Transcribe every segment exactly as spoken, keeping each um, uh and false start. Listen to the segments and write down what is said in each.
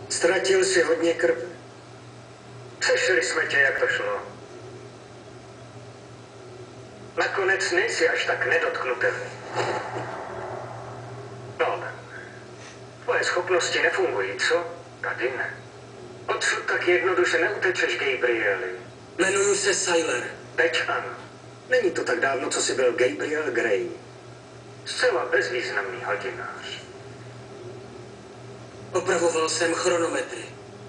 Ztratil si hodně krve. Přešli jsme tě, jak to šlo. Nakonec nejsi až tak nedotknutelný. No, tvoje schopnosti nefungují, co? Tady ne. Odsud tak jednoduše neutečeš, Gabrieli. Jmenuji se Sylar. Teď ano. Není to tak dávno, co jsi byl Gabriel Gray. Zcela bezvýznamný hodinář. Opravoval jsem chronometry.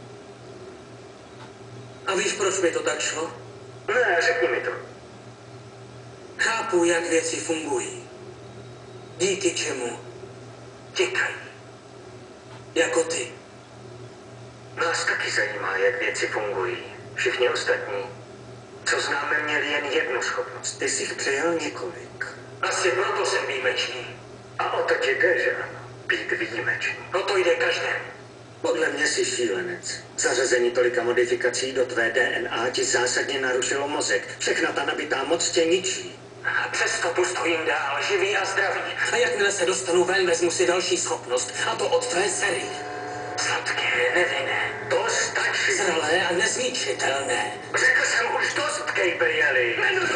A víš, proč mi to tak šlo? Ne, řekni mi to. Chápu, jak věci fungují. Díky čemu těkají. Jako ty. Nás taky zajímá, jak věci fungují. Všichni ostatní, co známe, měli jen jednu schopnost. Ty jsi jich přejal několik. Asi proto jsem výjimečný. A o to ti jde, že ano? Být výjimečný. O to jde každému. Podle mě jsi šílenec. Zařazení tolika modifikací do tvé D N A ti zásadně narušilo mozek. Všechna ta nabitá moc tě ničí. A přesto tu stojím dál, živý a zdravý. A jakmile se dostanu ven, vezmu si další schopnost. A to od tvé dcery. Sladké, nevinné. To stačí. Zralé a nezničitelné. Řekl jsem už dost, Gabrieli. Jmenuji